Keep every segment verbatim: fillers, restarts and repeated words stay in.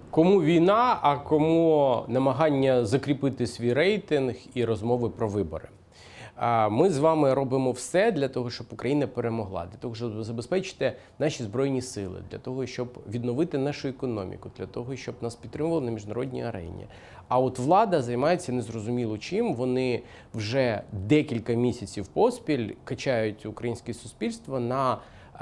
Кому війна, а кому намагання закріпити свій рейтинг і розмови про вибори. Ми з вами робимо все для того, щоб Україна перемогла, для того, щоб забезпечити наші Збройні сили, для того, щоб відновити нашу економіку, для того, щоб нас підтримували на міжнародній арені. А от влада займається незрозуміло чим. Вони вже декілька місяців поспіль качають українське суспільство на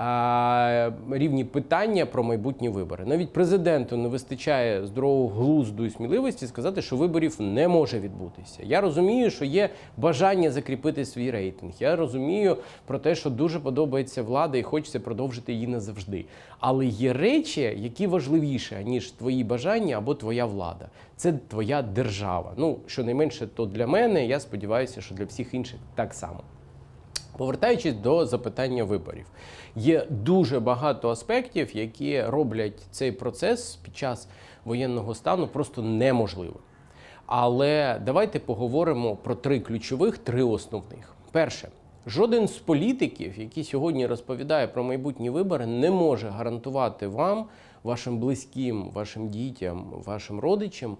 рівні питання про майбутні вибори. Навіть президенту не вистачає здорового глузду і сміливості сказати, що виборів не може відбутися. Я розумію, що є бажання закріпити свій рейтинг. Я розумію про те, що дуже подобається влада і хочеться продовжити її назавжди. Але є речі, які важливіші, ніж твої бажання або твоя влада. Це твоя держава. Ну, щонайменше, то для мене, я сподіваюся, що для всіх інших так само. Повертаючись до запитання виборів, є дуже багато аспектів, які роблять цей процес під час воєнного стану просто неможливим. Але давайте поговоримо про три ключових, три основних. Перше. Жоден з політиків, який сьогодні розповідає про майбутні вибори, не може гарантувати вам, вашим близьким, вашим дітям, вашим родичам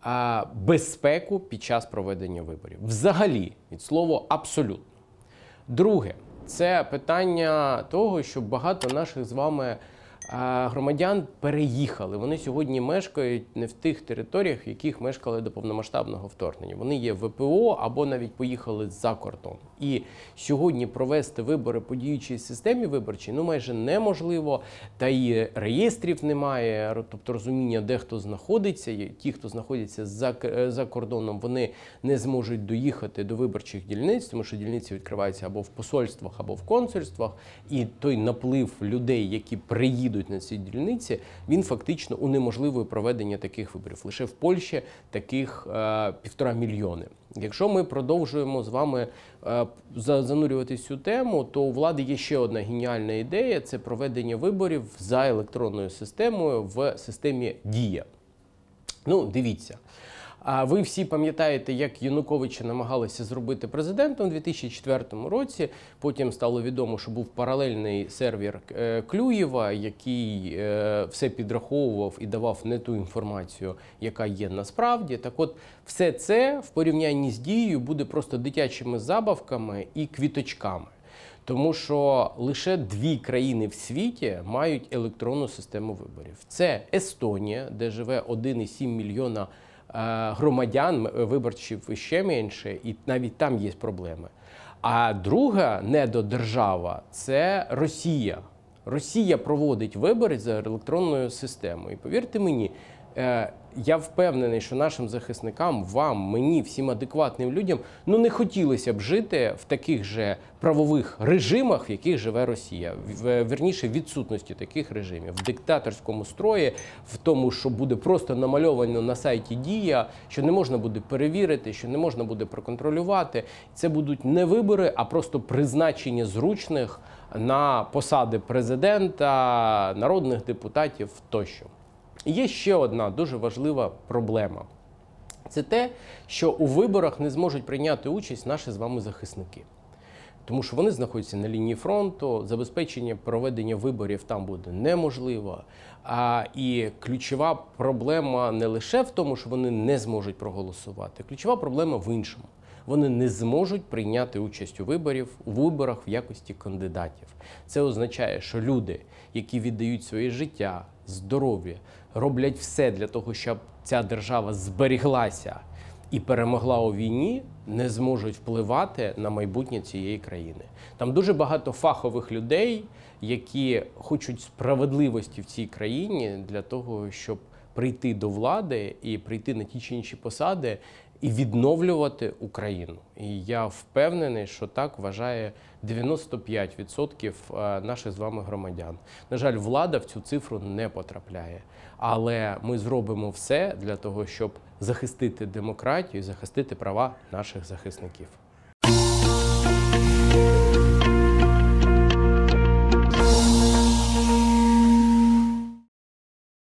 безпеку під час проведення виборів. Взагалі, від слова абсолютно. Друге, це питання того, що багато наших з вами громадян переїхали. Вони сьогодні мешкають не в тих територіях, в яких мешкали до повномасштабного вторгнення. Вони є в ВПО або навіть поїхали за кордон. І сьогодні провести вибори по діючій системі виборчій ну майже неможливо, та і реєстрів немає, тобто розуміння, де хто знаходиться. Ті, хто знаходяться за, за кордоном, вони не зможуть доїхати до виборчих дільниць, тому що дільниці відкриваються або в посольствах, або в консульствах. І той наплив людей, які приїдуть на ці дільниці, він фактично унеможливує проведення таких виборів. Лише в Польщі таких е, півтора мільйони. Якщо ми продовжуємо з вами е, занурюватися в цю тему, то у влади є ще одна геніальна ідея – це проведення виборів за електронною системою в системі «Дія». Ну, дивіться. А ви всі пам'ятаєте, як Януковича намагалися зробити президентом у дві тисячі четвертому році. Потім стало відомо, що був паралельний сервер Клюєва, який все підраховував і давав не ту інформацію, яка є насправді. Так от, все це в порівнянні з Дією буде просто дитячими забавками і квіточками. Тому що лише дві країни в світі мають електронну систему виборів. Це Естонія, де живе один цілих сім мільйона громадян, виборців ще менше, і навіть там є проблеми. А друга недодержава – це Росія. Росія проводить вибори за електронною системою. І повірте мені, я впевнений, що нашим захисникам, вам, мені, всім адекватним людям, ну не хотілося б жити в таких же правових режимах, в яких живе Росія. Вірніше, відсутності таких режимів. В диктаторському строї, в тому, що буде просто намальовано на сайті «Дія», що не можна буде перевірити, що не можна буде проконтролювати. Це будуть не вибори, а просто призначення зручних на посади президента, народних депутатів тощо. І є ще одна дуже важлива проблема. Це те, що у виборах не зможуть прийняти участь наші з вами захисники. Тому що вони знаходяться на лінії фронту, забезпечення проведення виборів там буде неможливо. А, і ключова проблема не лише в тому, що вони не зможуть проголосувати. Ключова проблема в іншому. Вони не зможуть прийняти участь у виборів, у виборах в якості кандидатів. Це означає, що люди, які віддають своє життя, здоров'я, роблять все для того, щоб ця держава зберіглася і перемогла у війні, не зможуть впливати на майбутнє цієї країни. Там дуже багато фахових людей, які хочуть справедливості в цій країні для того, щоб прийти до влади і прийти на ті чи інші посади і відновлювати Україну. І я впевнений, що так вважає дев'яносто п'ять відсотків наших з вами громадян. На жаль, влада в цю цифру не потрапляє. Але ми зробимо все для того, щоб захистити демократію і захистити права наших захисників.